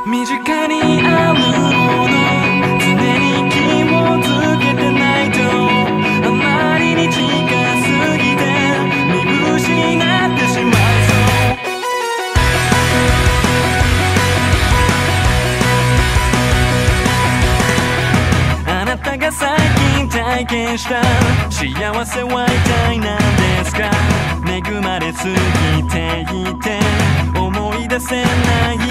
身近にあるもの常に気をつけてないとあまりに近すぎて見失ってしまいそうあなたが最近体験した幸せは一体何ですか恵まれすぎていて思い出せない